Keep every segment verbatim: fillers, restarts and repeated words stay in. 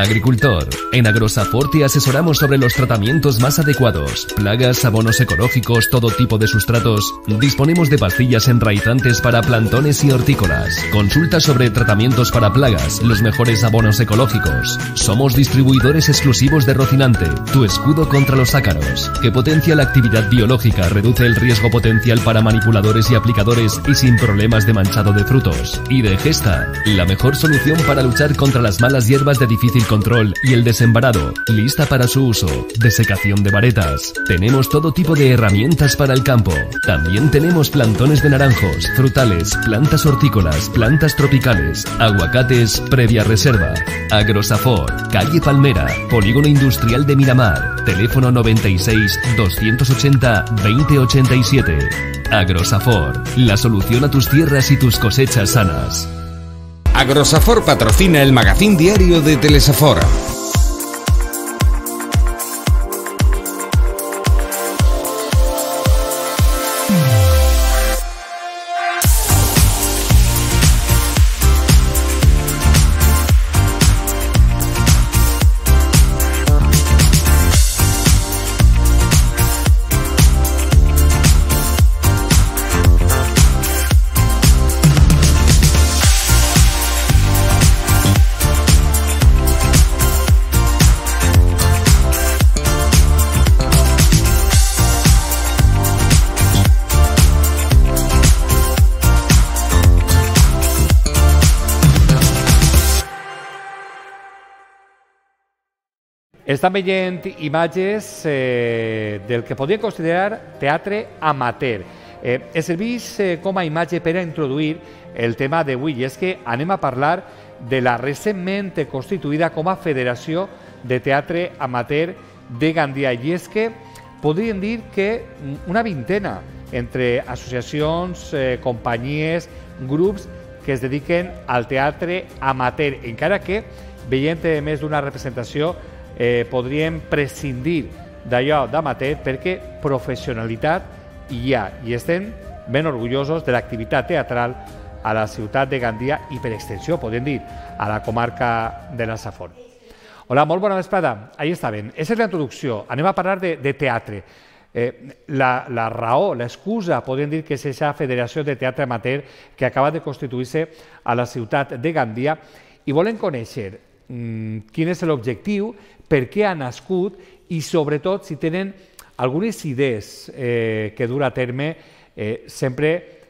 Agricultor. En Agrosafor te asesoramos sobre los tratamientos más adecuados, plagas, abonos ecológicos, todo tipo de sustratos. Disponemos de pastillas enraizantes para plantones y hortícolas. Consulta sobre tratamientos para plagas, los mejores abonos ecológicos. Somos distribuidores exclusivos de Rocinante, tu escudo contra los ácaros, que potencia la actividad biológica, reduce el riesgo potencial para manipuladores y aplicadores y sin problemas de manchado de frutos. Y de Gesta, la mejor solución para luchar contra las malas hierbas de difícil control y el desembarado, lista para su uso. Desecación de varetas. Tenemos todo tipo de herramientas para el campo. También tenemos plantones de naranjos, frutales, plantas hortícolas, plantas tropicales, aguacates previa reserva. Agrosafor, calle Palmera, Polígono Industrial de Miramar. Teléfono noventa y seis, doscientos ochenta, veinte ochenta y siete. Agrosafor, la solución a tus tierras y tus cosechas sanas. Agrosafor patrocina el magazín diario de Telesafor. Estan veient imatges eh, del que podríem considerar teatre amateur. Eh, es serveix eh, com a imatge per a introduir el tema d'avui, i és que anem a parlar de la recentment constituïda com a Federació de Teatre Amateur de Gandia. I és que podríem dir que una vintena entre associacions, eh, companyies, grups que es dediquen al teatre amateur, encara que veient més d'una representació Eh, podríem prescindir d'allò d'amateur perquè professionalitat hi ha, i estem ben orgullosos de l'activitat teatral a la ciutat de Gandia i per extensió, podem dir, a la comarca de la Safor. Hola, molt bona vesprada. Ahí estaven. Esa és la introducció. Anem a parlar de, de teatre. Eh, la, la raó, l'excusa, podem dir que és aquesta Federació de Teatre Amateur que acaba de constituir-se a la ciutat de Gandia, i volen conèixer mm, quin és l'objectiu, per què ha nascut i, sobretot, si tenen algunes idees eh, que dur a terme eh, sempre,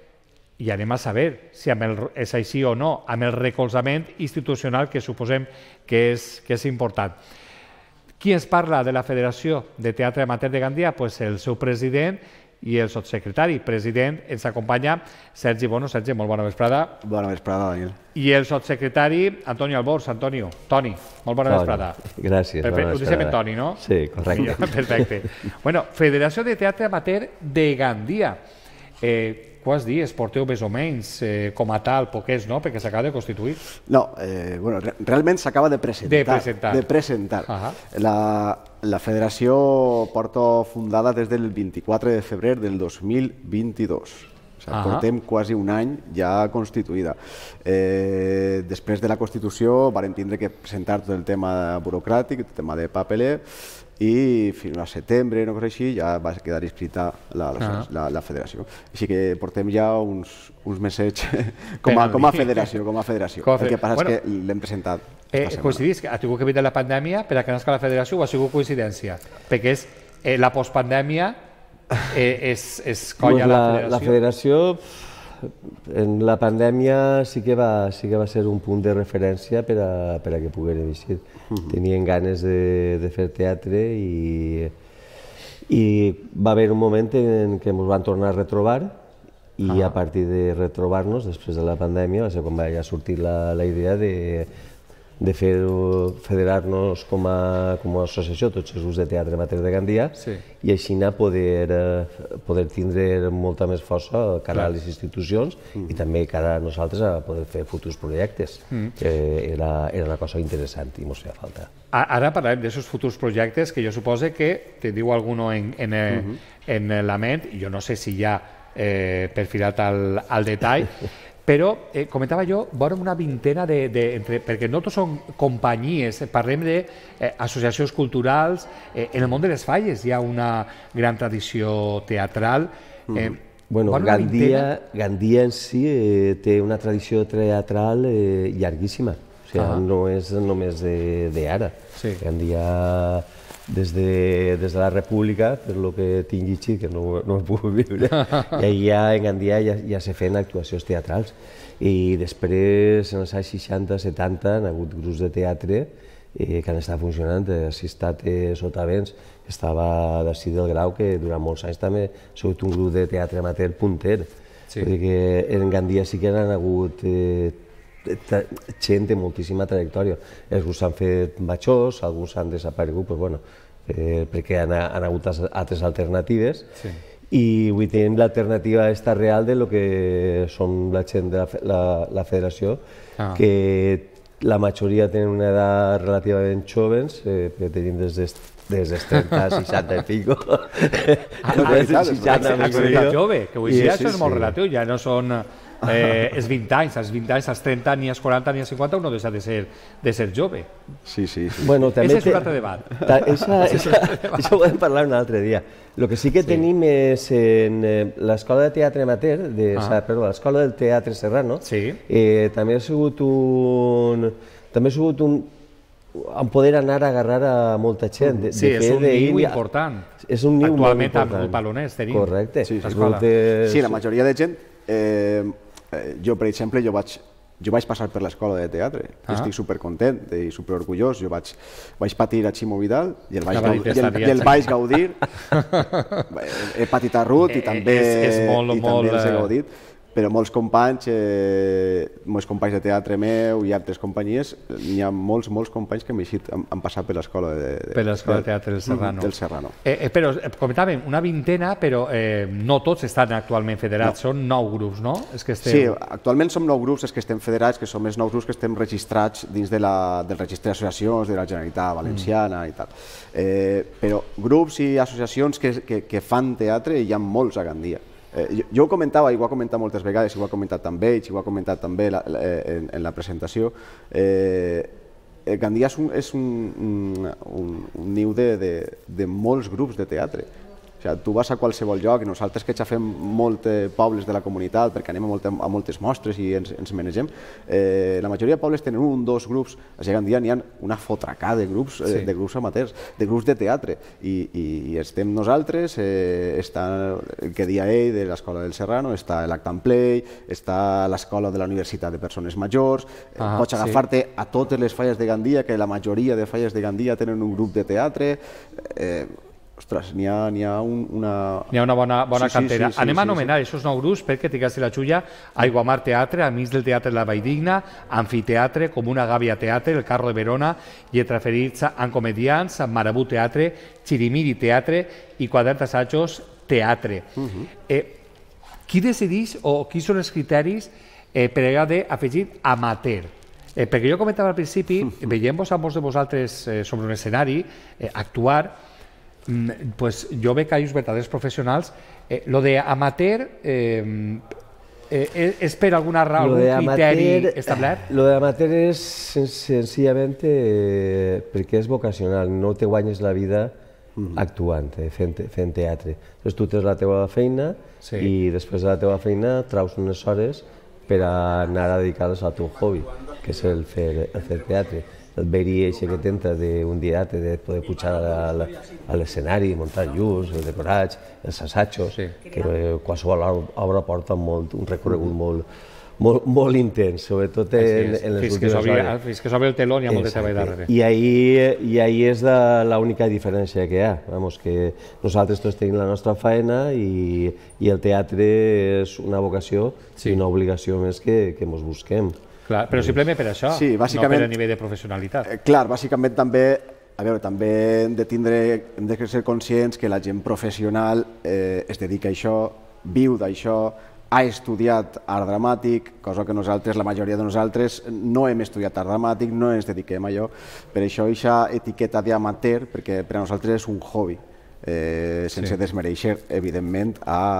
i anem a saber si amb el, és així o no, amb el recolzament institucional que suposem que és, que és important. Qui ens parla de la Federació de Teatre Amateur de Gandia? Pues el seu president i el sotssecretari. President, ens acompanya Sergi Bono. Sergi, molt bona vesprada. Bona vesprada, Daniel. I el sotssecretari, Antonio Albors. Antonio, Toni, molt bona vesprada. Gràcies. Ho deixem en Toni, no? Sí, correcte. Perfecte. Bueno, Federació de Teatre Amateur de Gandia. Eh, quants dies porteu més o menys eh, com a tal, poquets, no? Perquè s'acaba de constituir. No, eh, bueno, re realment s'acaba de presentar. De presentar. De presentar. Uh -huh. la, la federació porta fundada des del vint-i-quatre de febrer del dos mil vint-i-dos. O sigui, uh -huh. portem quasi un any ja constituïda. Eh, després de la Constitució vam tindre que presentar tot el tema burocràtic, el tema de papeler, i fins a setembre, no cosa així, ja va quedar inscrita la, la, la, la federació. Així que portem ja uns, uns mesets com a, com a federació. Com a federació. Com a federació. El que passa bueno, és que l'hem presentat eh, coincidís que ha tingut que vindre la pandèmia per a que nasca la federació o ha sigut coincidència? Perquè és eh, la postpandèmia eh, és, és colla pues la, la federació. La federació en la pandèmia sí que va, sí que va ser un punt de referència per a, per a que poguérem eixir. Uh -huh. Tenien ganes de, de fer teatre i, i va haver un moment en què ens van tornar a retrobar i uh -huh. a partir de retrobar-nos, després de la pandèmia, va ser quan va sortir la, la idea de, de fer federar-nos com a, com a associació, tots els grups de teatre amateur de Gandia, sí. I així poder, poder tindre molta més força cara a les institucions mm. i també cara a nosaltres a poder fer futurs projectes, mm. que era, era una cosa interessant i ens feia falta. Ara parlarem d'aquests futurs projectes que jo suposo que te diu alguno en, en, mm-hmm. en la ment, i jo no sé si ja eh, perfilat al, al detall, Però, eh, comentava jo, vora una vintena de, de entre, perquè no tots són companyies, parlem d'associacions eh, culturals, eh, en el món de les falles hi ha una gran tradició teatral. Eh, bueno, Gandia, Gandia en si eh, té una tradició teatral eh, llarguíssima, o sigui, ah. no és només d'ara. Sí. Gandia, des de, des de la República, per lo que tinc llegit, que no, no he pogut viure, i allà en Gandia ja, ja se feien actuacions teatrals. I després, en els anys seixanta setanta, han hagut grups de teatre eh, que han estat funcionant. Assistat Sotavents, que estava d'ací del Grau, que durant molts anys també ha sigut un grup de teatre amateur punter. Sí. Vull dir que en Gandia sí que han hagut eh, gent de moltíssima trajectòria. Alguns s'han fet majors, alguns s'han desaparegut, però bueno, eh, perquè han, han hagut altres alternatives. Sí. I avui tenim l'alternativa esta real de lo que són la gent de la, la, la federació, ah. que la majoria tenen una edat relativament joves, eh, perquè tenim des de des dels trenta, seixanta i pico. Ah, ah, jove, que avui dia això és molt relatiu, ja no són eh, els vint anys, els vint anys, els trenta, ni els quaranta, ni els cinquanta, uno deixa de ser, de ser jove. Sí, sí. sí. Bueno, també Ese és un altre debat. Ta, esa, esa, això ho podem parlar un altre dia. El que sí que sí. tenim és en eh, l'Escola de Teatre Amateur, de, ah. perdó, l'Escola del Teatre Serrano, sí. eh, també ha sigut un... També ha sigut un en poder anar a agarrar a molta gent. De, sí, de és un niu important. És un niu Actualment molt important. Amb el Palonès tenim. Correcte. Sí, sí, de... sí, la majoria de gent... Eh, jo, per exemple, jo vaig, jo vaig passar per l'escola de teatre. Ah. Estic supercontent i superorgullós. Jo vaig, vaig patir a Ximo Vidal i el vaig, gaudir, i el, i el vaig gaudir. He patit a Ruth i també, és, és molt, i molt, també els he gaudit. Però molts companys, eh, molts companys de teatre meu i altres companyies, n'hi ha molts, molts companys que han, eixit, han, han passat per l'escola de, de, per l'escola de teatre del Serrano. Del Serrano. Eh, eh, però comentàvem, una vintena, però eh, no tots estan actualment federats, no. Són nou grups, no? És que estem... Sí, actualment som nou grups els que estem federats, que som els nous grups que estem registrats dins de la, del registre d'associacions de la Generalitat Valenciana mm. i tal. Eh, però grups i associacions que, que, que fan teatre hi ha molts a Gandia. Eh, jo, jo ho comentava, i ho ha comentat moltes vegades, i ho ha comentat també ells, i ho ha comentat també la, la, en, en la presentació, eh, Gandia és un, és un, un, un, un niu de, de, de molts grups de teatre. O sigui, tu vas a qualsevol lloc, i nosaltres que xafem molts pobles de la comunitat, perquè anem a, molta, a moltes mostres i ens, ens manegem, eh, la majoria de pobles tenen un, dos grups, a Gandia n'hi ha una fotracà de grups, sí. eh, de grups amateurs, de grups de teatre, i, i, i estem nosaltres, eh, està el que dia ell de l'Escola del Serrano, està l'Act and Play, està l'Escola de la Universitat de Persones Majors, ah, pots agafar-te sí. a totes les falles de Gandia, que la majoria de falles de Gandia tenen un grup de teatre, eh, ostres, n'hi ha, ha un, una... N'hi ha una bona, bona sí, cantera. Sí, sí, sí, Anem a anomenar sí, sí. aquests nou grups perquè t'hi la xulla: Aiguamar Teatre, Amics del Teatre de la Valldigna, Amfiteatre, Comuna Gàbia Teatre, El Carro de Verona, Lletra Ferits en Comedians, Marabú Teatre, Chirimiri Teatre i Quadern d'Assajos Teatre. Uh -huh. eh, qui decideix o qui són els criteris eh, per allò d'afegir amateur? Eh, perquè jo comentava al principi, uh -huh. veient-vos a molts de vosaltres eh, sobre un escenari, eh, actuar, pues jo veig que hi ha uns verdaders professionals. Eh, lo de amateur eh, eh, és per alguna raó, algun criteri establert? Lo de amateur és senzillament eh, perquè és vocacional, no te guanyes la vida mm. actuant, eh, fent, fent teatre. Llavors tu tens la teva feina sí. i després de la teva feina traus unes hores per anar a dedicar-les al teu hobby, que és el fer, el fer teatre. El verí eixe que t'entra d'un teatre, de poder pujar a, a l'escenari, muntar llums, els decorats, els assajos, sí. que eh, qualsevol obra porta molt, un recorregut molt, molt, molt intens, sobretot en, en les últimes hores. Fins que s'obre el teló n'hi ha molta treball darrere. I ahí, i ahí és l'única diferència que hi ha. Vamos, que nosaltres tots tenim la nostra feina i, i el teatre és una vocació sí. i una obligació més que, que ens busquem. Clar, però simplement per això, sí, no per a nivell de professionalitat. Eh, clar, bàsicament també, a veure, també hem de tindre, hem de ser conscients que la gent professional eh, es dedica a això, viu d'això, ha estudiat art dramàtic, cosa que nosaltres, la majoria de nosaltres, no hem estudiat art dramàtic, no ens dediquem a allò. Per això aquesta etiqueta d'amateur, perquè per a nosaltres és un hobby. eh, sense sí. desmereixer, evidentment,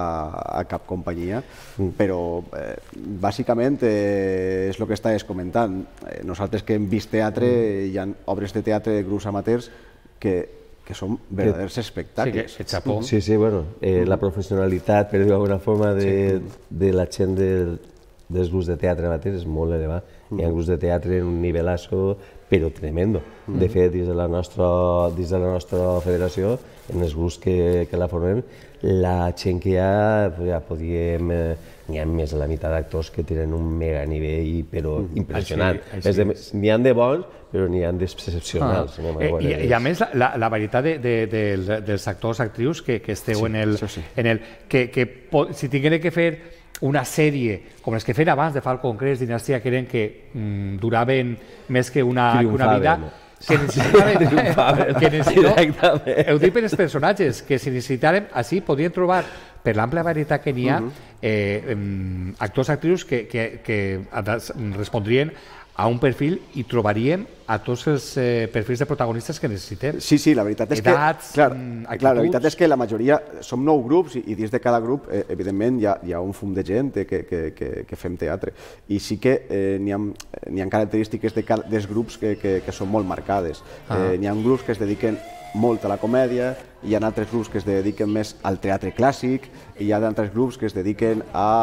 a, a cap companyia, mm. però eh, bàsicament eh, és el que estàs comentant. Eh, nosaltres que hem vist teatre, mm. hi ha obres de teatre de grups amateurs que, que són verdaders espectacles. Sí, que xapó. Sí, sí, bueno, eh, la professionalitat, per dir-ho d'alguna forma, de, sí. de la gent de, dels grups de teatre amateurs és molt elevat. Mm. Hi ha grups de teatre en un nivelazo, però tremendo. Mm. De fet, dins de la nostra, dins de la nostra federació, en els grups que, que la formem, la gent que hi ha, ja podíem... N'hi ha més de la meitat d'actors que tenen un mega nivell, però mm. impressionant. N'hi ha de bons, però n'hi ha d'excepcionals. Ah. Eh, I, I a més, la, la varietat de, de, de, dels actors, actrius que, que esteu sí, en el... Sí. En el que, que si tingueren que fer una sèrie, com les que feien abans de Falcon Crest, Dinastia, que eren que mm, duraven més que una, una vida, que necessitaven... que necessitaven ho dic per els personatges, que si necessitàrem, així podien trobar, per l'àmplia varietat que n'hi ha, uh -huh. eh, um, actors, actrius que, que, que respondrien a un perfil i trobaríem a tots els eh, perfils de protagonistes que necessitem. Sí, sí, la veritat és Edats, que... Clar, clar, la veritat és que la majoria... Som nou grups i, i dins de cada grup, eh, evidentment, hi ha, hi ha un fum de gent que, que, que, que fem teatre. I sí que eh, n'hi ha, ha característiques de cada, dels grups que, que, que són molt marcades. Ah. Eh, n'hi ha grups que es dediquen molt a la comèdia, hi ha altres grups que es dediquen més al teatre clàssic, i hi ha altres grups que es dediquen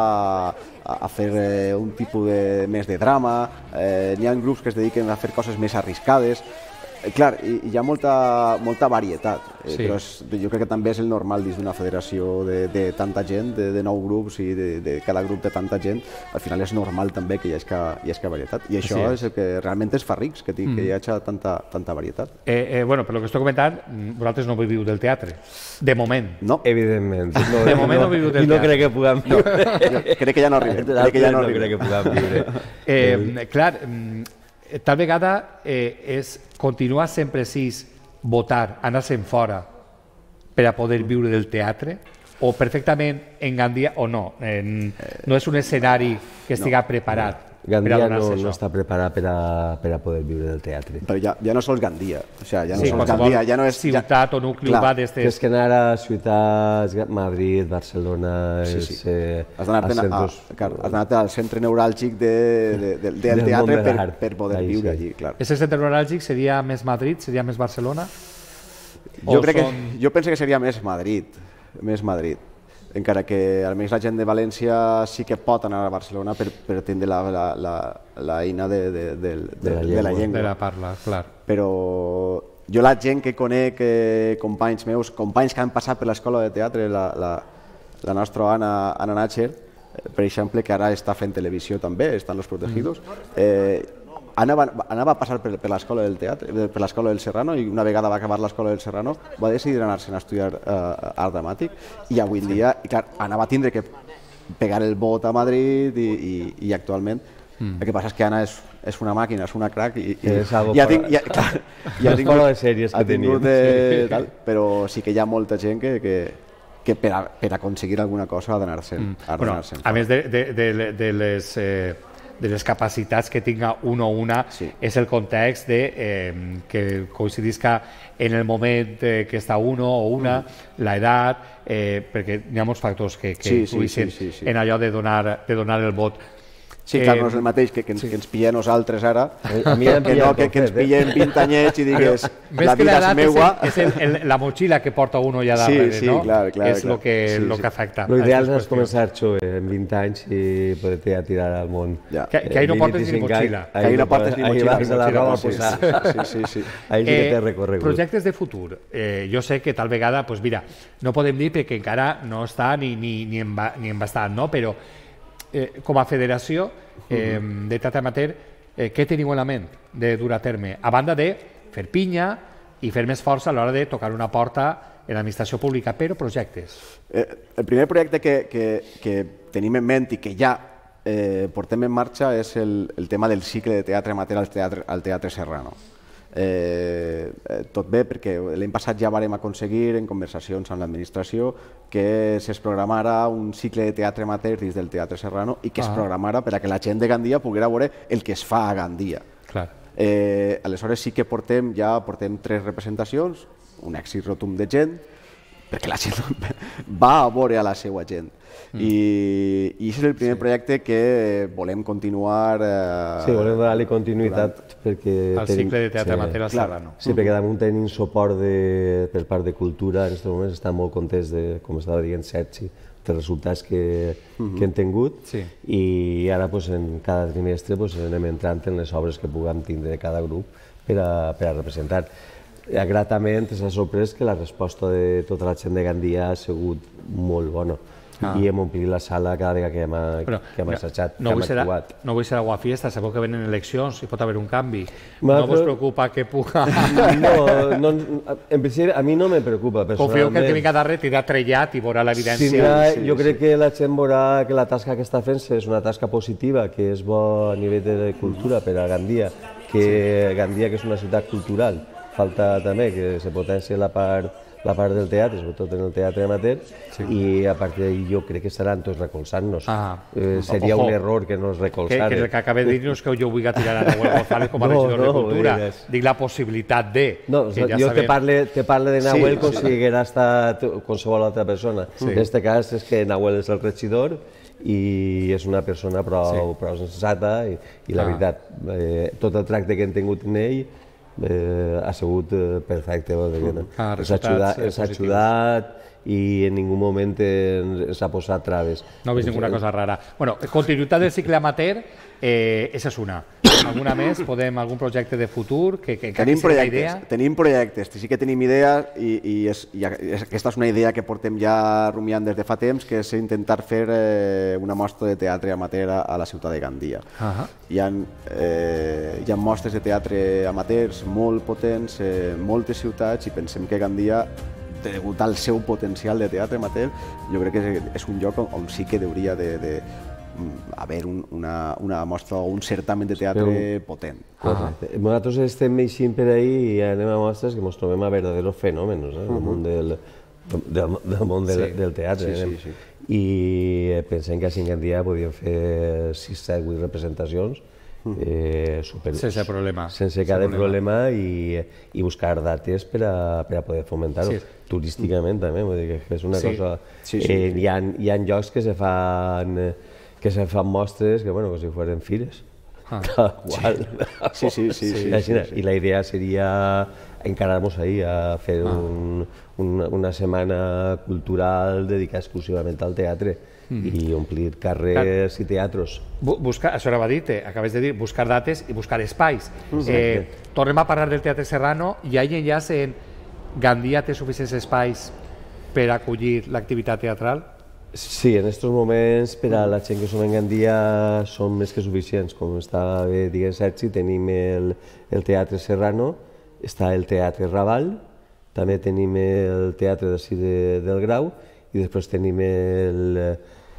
a, a fer eh, un tipus de, més de drama, eh, hi ha grups que es dediquen a fer coses més arriscades. Eh, clar, hi, hi ha molta, molta varietat, eh, sí. però és, jo crec que també és el normal dins d'una federació de, de tanta gent, de, de nou grups i de, de cada grup de tanta gent, al final és normal també que hi hagi, hi hagi varietat. I això sí. és el que realment es fa rics, que, mm. que hi hagi tanta, tanta varietat. Eh, eh, bueno, per lo que estic comentant, vosaltres no viviu del teatre, de moment. No. Evidentment. No, de moment no, no viviu del teatre. I no crec que puguem viure. No. Crec que ja no arribem. Crec que ja no, no crec que puguem viure. Eh, clar, tal vegada eh, és continuar sent precís, votar, anar-se'n fora per a poder viure del teatre, o perfectament en Gandia o no? En, no és un escenari que estiga no, preparat. Gandia no, no està preparat per a, per a poder viure del teatre. Però ja, ja no sols Gandia. O sea, ja no sí, sols Gandia, ja no és... Ciutat ja... o nucli urbà d'estes... És que anar a ciutats, Madrid, Barcelona... Sí, sí. És, eh, has d'anar al centre neuràlgic de, de, de, del, del teatre per, per poder Ahí, viure sí. allí, clar. Ese centre neuràlgic seria més Madrid, seria més Barcelona? Jo, crec són... que, jo penso que seria més Madrid, més Madrid. Encara que almenys la gent de València sí que pot anar a Barcelona per, per atendre la, la, la, la eina de, de, de, de, de, la de la llengua. De la parla, clar. Però jo la gent que conec, eh, companys meus, companys que han passat per l'escola de teatre, la, la, la nostra Anna, Anna Natcher, per exemple, que ara està fent televisió també, estan Los Protegidos, eh, Anava, anava a passar per, per l'escola del teatre, per l'escola del Serrano, i una vegada va acabar l'escola del Serrano va decidir anar-se'n a estudiar uh, art dramàtic, i avui en dia, i clar, anava a tindre que pegar el bot a Madrid i, i, i actualment mm. el que passa és que Anna és, és una màquina, és una crack i, i, i ja tinc, ja, clar, ja tingut, de sèries que tingut de, tal, però sí que hi ha molta gent que, que, que per, a, per aconseguir alguna cosa ha d'anar-se'n. Mm. Bueno, a més de, de, de, de les... Eh, de les capacitats que tinga un o una, sí. és el context de eh, que coincidisca en el moment eh, que està uno o una, mm. l'edat, eh, perquè hi ha molts factors que, que sí, sí, influeixen sí, sí, sí. en allò de donar, de donar el vot. Sí, clar, no és el mateix que, que, ens, sí. que ens pillem nosaltres ara, a mi que no, que, que ens pillem vint anyets i digues, la vida és meua. És, el, és el, la motxilla que porta uno ja darrere, sí, sí, no? clar, clar, és el que, sí, lo sí. que afecta. L'ideal és començar jove, amb vint anys, i poder tirar al món. Ja. Que, que ahí no portes ni motxilla. Que ahí no portes ni motxilla. Ahí vas a la roba a posar. Sí, sí, sí. Ahí sí que té recorregut. Projectes de futur. Eh, jo sé que tal vegada, pues mira, no podem dir perquè encara no està ni, ni, ni, en, ni en bastant, no? Però eh, com a federació eh, de teatre amateur, eh, què teniu en la ment de dur a terme? A banda de fer pinya i fer més força a l'hora de tocar una porta en l'administració pública, però projectes. Eh, el primer projecte que, que, que tenim en ment i que ja eh, portem en marxa és el, el tema del cicle de teatre amateur al teatre, al teatre Serrano. Eh, tot bé, perquè l'any passat ja vàrem aconseguir en conversacions amb l'administració que es programara un cicle de teatre amateur dins del Teatre Serrano i que ah. es programara per a que la gent de Gandia poguera veure el que es fa a Gandia. Clar. Eh, aleshores sí que portem ja portem tres representacions, un èxit rotund de gent, perquè la gent va a veure a la seva gent. Mm. I, I aquest és el primer sí. projecte que volem continuar... Eh, sí, volem donar-li continuïtat durant... perquè... El tenim, cicle de teatre sí, amateur al Serrano. Sí, perquè damunt tenim suport de, per part de cultura, en aquests moments estan molt contents de, com estava dient Sergi, dels resultats que, mm-hmm. que hem tingut sí. i ara pues, en cada trimestre pues, anem entrant en les obres que puguem tindre de cada grup per a, per a representar. Gratament s'ha sorprès que la resposta de tota la gent de Gandia ha sigut molt bona. Ah. I hem omplit la sala cada vegada que hem, Però, que hem assajat, no que hem serà, actuat. No vull ser aguafiesta, sabeu que venen eleccions i pot haver un canvi. Ma, no vos preocupa que puga... No, no, en principi a mi no me preocupa personalment. Confieu que el que vinga darrere tindrà trellat i veurà l'evidència. Sí, sí, jo sí, crec sí. que la gent veurà que la tasca que està fent és una tasca positiva, que és bo a nivell de cultura per a Gandia, que sí. Gandia que és una ciutat cultural. Falta també que se potencie la part, la part del teatre, sobretot en el teatre amateur, sí. i a partir d'ahir jo crec que seran tots recolzant-nos. Ah, eh, seria ojo. Un error que no es recolzaren. Que, que el que acabé de dir-nos que jo vull tirar a Nahuel González com a no, regidor no, de Cultura. No, dic la possibilitat de... No, que ja jo sabem... te, parle, te parle de Nahuel sí, com sí. si haguera estat qualsevol altra persona. Sí. En aquest cas és que Nahuel és el regidor i és una persona prou, sí. prou sensata i, i la ah. veritat, eh, tot el tracte que hem tingut en ell Eh, ha sigut eh, perfecte. Mm. Ah, ens ha ajudat, ens ha ajudat i en ningú moment ens ha posat traves. No he vist ninguna cosa rara. Bueno, continuïtat del cicle amateur, eh, esa és una. Alguna més? Podem, algun projecte de futur? Que, que tenim projectes, idea? tenim projectes, sí que tenim idees i, i, és, i aquesta és una idea que portem ja rumiant des de fa temps, que és intentar fer eh, una mostra de teatre amateur a la ciutat de Gandia. Uh -huh. Hi ha, eh, hi ha mostres de teatre amateurs molt potents, eh, moltes ciutats, i pensem que Gandia, degut al seu potencial de teatre amateur, jo crec que és un lloc on, on sí que hauria de, de haver un, una, una mostra o un certamen de teatre Però, potent. Ah. Nosaltres estem eixint per ahir i anem a mostres que ens trobem a verdaderos fenòmenos eh, uh -huh. del món, del, del, del, món del, sí. del teatre. Sí, sí, sí. I pensem que a Gandia podíem fer sis, set, vuit representacions eh, super, sense problema. Sense cada problema, problema i, i buscar dates per a, per a poder fomentar-ho. Sí. Turísticament també, vull dir que és una sí. cosa... Sí, sí, eh, sí. Hi, ha, hi ha llocs que se fan... que se fan mostres que, bueno, com si fueren fires. Ah. Tal qual. Sí, sí, sí. sí, sí, sí. I la idea seria encarar-nos ahí a fer ah. un, un, una setmana cultural dedicada exclusivament al teatre mm. i omplir carrers Car... i teatros. Buscar, això ara va dir, acabes de dir, buscar dates i buscar espais. Mm. Eh, tornem a parlar del Teatre Serrano i hi ha enllaç en Gandia té suficients espais per acollir l'activitat teatral? Sí, en aquests moments, per a la gent que som en Gandia, són més que suficients. Com està dient Sergi, tenim el, el Teatre Serrano, està el Teatre Raval, també tenim el Teatre d'ací de, del Grau, i després tenim el...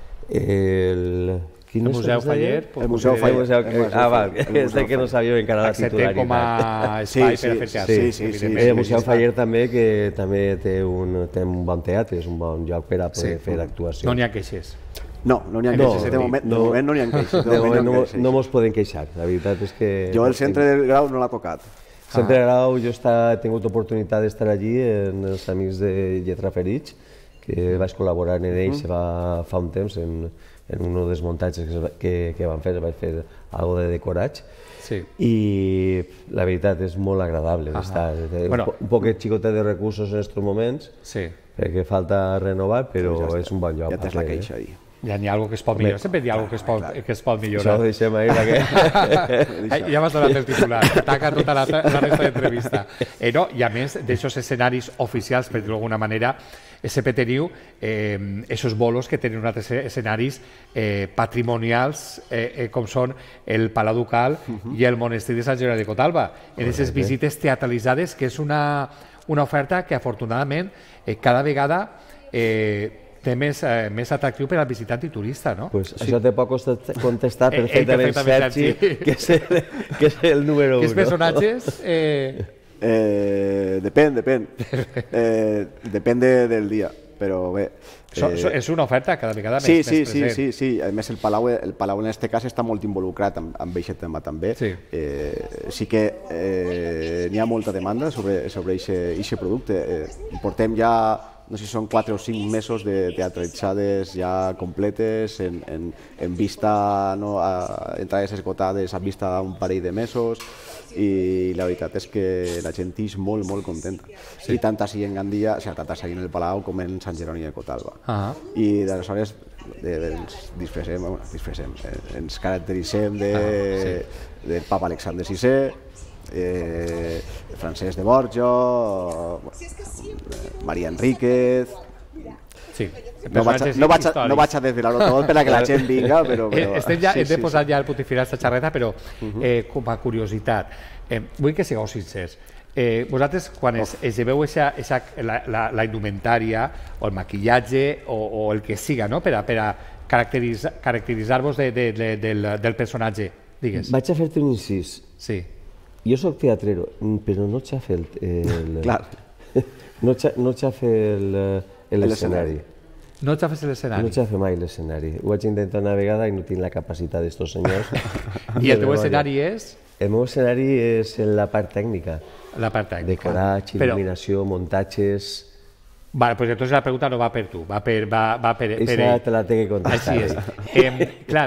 el el Museu Faller? El Museu Faller. Ah, va, és que no sabíem encara la titularitat. Acceptem com a espai per a fer teatre. Sí, sí, sí. El Museu Faller també, que també té un, té un bon teatre, és un bon lloc per a poder fer actuació. No n'hi ha queixes? No, no n'hi ha queixes. De moment no n'hi ha queixes. De moment no mos podem queixar, la veritat és que... Jo el Centre del Grau no l'ha tocat. El Centre del Grau, jo he tingut oportunitat d'estar allí en els Amics de Lletra Ferits, que vaig col·laborar en ells fa un temps en en un dels muntatges que, que van fer, vaig fer algo de decoratge, sí. I la veritat és molt agradable d'estar. Bueno, un poquet xicotet de recursos en aquests moments, sí. perquè falta renovar, però ja és un bon lloc. Ja tens la queixa ahí. Ja n'hi ha alguna que es pot millorar, sempre hi ha alguna que es pot, que es pot millorar. Això ho deixem ahir, perquè... Ja m'has donat el titular, taca tota la, la resta d'entrevista. Eh, no, I a més d'aixòs escenaris oficials, per dir-ho d'alguna manera, sempre teniu eh, esos bolos que tenen altres escenaris eh, patrimonials, eh, eh, com són el Palau Ducal uh-huh. i el Monestir de Sant Jeroni de Cotalba, en aquestes visites teatralitzades, que és una, una oferta que afortunadament eh, cada vegada eh, té més, eh, més atractiu per al visitant i turista, no? Pues això te pot contestar perfectament Sergi, que és el, que és el número uno. Quins personatges? Eh... Eh, depèn, depèn. Eh, depèn de, del dia, però bé... So, so, és una oferta cada vegada sí, més, sí, més present. Sí, sí, sí. A més, el Palau, el Palau en aquest cas està molt involucrat amb, amb aquest tema també. Sí, eh, sí que eh, n'hi ha molta demanda sobre, sobre aquest producte. Eh, portem ja no sé si són quatre o cinc mesos de teatralitzades ja completes, en, en, en vista, no, a entrades esgotades, en vista un parell de mesos, i la veritat és que la gent és molt, molt contenta. Sí. I tant així en Gandia, o sigui, tant així en el Palau com en Sant Jeroni de Cotalba. Uh-huh. I d'aleshores ens disfressem, bueno, disfressem, ens caracteritzem de, uh-huh. sí. del papa Alexandre sisè, eh, Francesc de Borja, Maria Enríquez... Sí. No vaig, a, no, vaig a, no vaig a desvelar-ho tot perquè la gent vinga, però... però... Estem ja, sí, hem de sí, posar sí. ja el punt final a xarreta, però eh, com a curiositat, eh, vull que sigueu sincers. Eh, vosaltres, quan es, es lleveu esa, esa, la, la, la indumentària o el maquillatge o, o el que siga, no? per a, per a caracteritzar, caracteritzar-vos de, de, de, del, del personatge, digues. Vaig a fer-te un incís. Sí. Jo soc teatrero, però no xafe el... el Clar. No xafe l'escenari. No xafes l'escenari? No xafe mai l'escenari. Ho vaig intentar una vegada i no tinc la capacitat d'estos senyors. I el teu escenari és? El meu escenari és la part tècnica. La part tècnica. Decoratge, il·luminació, muntatges... Vale, pues entonces la pregunta no va per tu, va per, va, va per, per Esa ell. te la té que contestar. Així és. Eh, clar,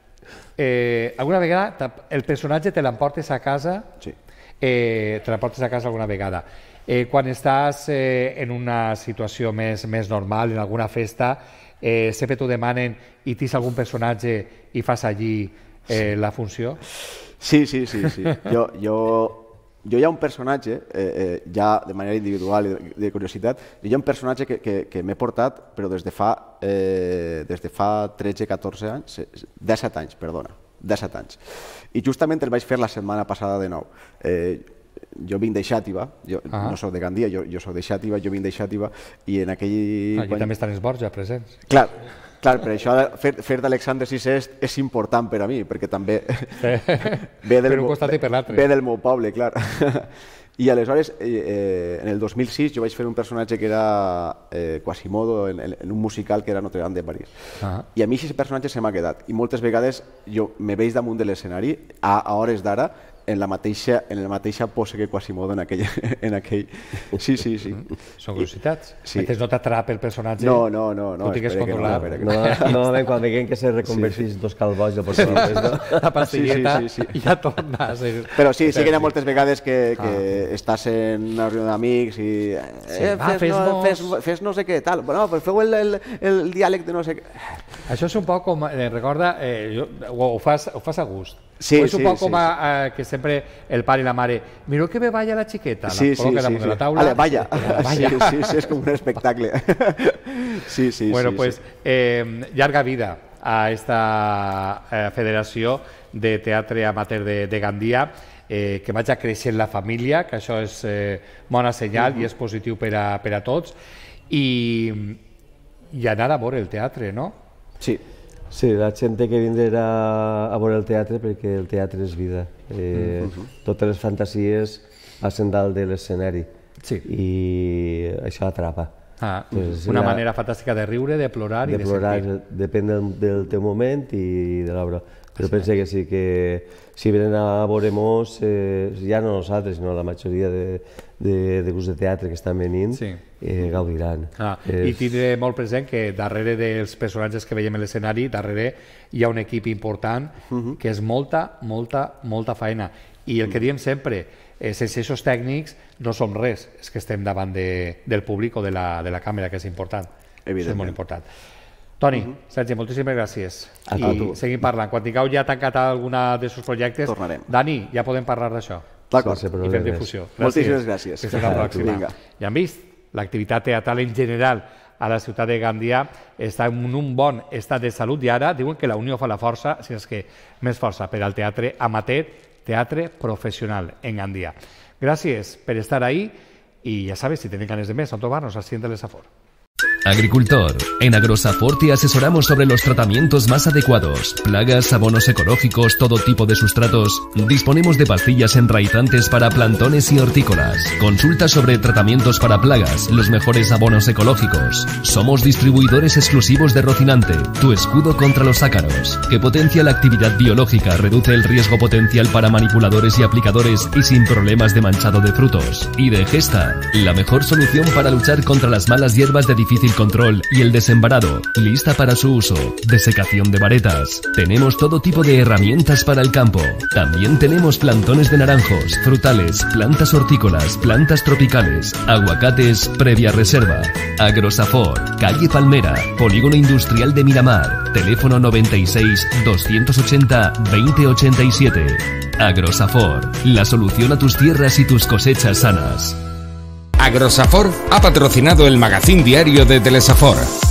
eh, alguna vegada el personatge te l'emportes a casa? Sí. Eh, te l'emportes a casa alguna vegada. Eh, quan estàs eh, en una situació més, més normal, en alguna festa, eh, sempre t'ho demanen i tens algun personatge i fas allí eh, sí. la funció? Sí, sí, sí. sí. Jo, jo, jo hi ha un personatge, eh, eh, ja de manera individual i de, de curiositat, hi ha un personatge que, que, que m'he portat, però des de fa, eh, des de fa tretze catorze anys, disset anys, perdona, disset anys. I justament el vaig fer la setmana passada de nou. Eh, jo vinc de Xàtiva, jo uh -huh. no soc de Gandia, jo, jo soc de Xàtiva, jo vinc de Xàtiva i en aquell... Aquí quan... també estan els Borja presents. Clar, clar, per això fer, fer d'Alexandre sisè és, és important per a mi, perquè també ve, del per un costat i per l'altre. Ve del meu poble, clar. I aleshores, eh, en el dos mil sis, jo vaig fer un personatge que era eh, Quasimodo en, en un musical que era Notre Dame de París. Uh -huh. I a mi aquest personatge se m'ha quedat. I moltes vegades jo me veig damunt de l'escenari, a, a hores d'ara, en la mateixa, en la mateixa pose que Quasimodo en aquell... En aquell... Sí, sí, sí. Són curiositats. Sí. Mentre no t'atrapa el personatge, no, no, no, no, tu tingues controlat. No, no, normalment quan veiem que se reconvertís sí. dos calbois o personatges, no? La pastilleta sí, sí, sí, sí. i ja torna a ser... Però sí, sí que hi ha moltes vegades que, que ah. estàs en una reunió d'amics i... Eh, sí. ah, fes, fes, no, fes, fes no sé què, tal. Bueno, pues feu el, el, el diàleg de no sé què... Això és un poc com... Eh, recorda, eh, jo, ho, ho, fas, ho fas a gust. Sí, o és un sí, poc sí, com a, a, que sempre el pare i la mare mira que bé balla la xiqueta, sí, la col·loca sí, damunt sí, de la taula. Ale, vaya. vaya. Sí, sí, sí, és com un espectacle. Sí, sí, bueno, sí. pues, sí. Eh, llarga vida a esta eh, Federació de Teatre Amateur de, de Gandia, eh, que vagi creixent la família, que això és eh, bona senyal uh-huh. i és positiu per a, per a tots, i, i anar a veure el teatre, no? Sí. Sí, la gent té que vindre a, a veure el teatre perquè el teatre és vida. Eh, uh-huh. Totes les fantasies passen dalt de l'escenari sí. i això atrapa. Ah, pues una la, manera fantàstica de riure, de plorar de i de plorar, sentir. Depèn del, del teu moment i de l'obra. Però sí. Penso que sí, que si venen a veure-mos, eh, ja no nosaltres, sinó la majoria de, de, de grups de teatre que estan venint, sí. eh, gaudiran. Ah, és... I tindré molt present que darrere dels personatges que veiem a l'escenari, darrere hi ha un equip important uh-huh. que és molta, molta, molta feina. I el que diem sempre, eh, sense aquests tècnics no som res, és que estem davant de, del públic o de la, de la càmera, que és important. Això és molt important. Toni, uh-huh. Sergi, moltíssimes gràcies. A I tu. Seguim parlant. Quan tingueu ja tancat alguna dels seus projectes, tornarem. Dani, ja podem parlar d'això. D'acord. I fem difusió. Gràcies. Moltíssimes gràcies. Fins la pròxima. Vinga. Ja han vist, l'activitat teatral en general a la ciutat de Gandia està en un bon estat de salut i ara diuen que la unió fa la força, si és que més força per al teatre amateur, teatre professional en Gandia. Gràcies per estar ahí i ja sabes, si tenen ganes de més, on trobar-nos al Cien de l'Esafor. Agricultor, en Agrosafor te asesoramos sobre los tratamientos más adecuados, plagas, abonos ecológicos, todo tipo de sustratos. Disponemos de pastillas enraizantes para plantones y hortícolas. Consulta sobre tratamientos para plagas, los mejores abonos ecológicos. Somos distribuidores exclusivos de Rocinante, tu escudo contra los ácaros, que potencia la actividad biológica, reduce el riesgo potencial para manipuladores y aplicadores y sin problemas de manchado de frutos. Y de Gesta, la mejor solución para luchar contra las malas hierbas de difícil control y el desembarado, lista para su uso, desecación de varetas. Tenemos todo tipo de herramientas para el campo. También tenemos plantones de naranjos, frutales, plantas hortícolas, plantas tropicales, aguacates previa reserva. Agrosafor, calle Palmera, Polígono Industrial de Miramar, teléfono noventa y seis, doscientos ochenta, veinte ochenta y siete. Agrosafor, la solución a tus tierras y tus cosechas sanas. Agrosafor ha patrocinado el magazín diario de Telesafor.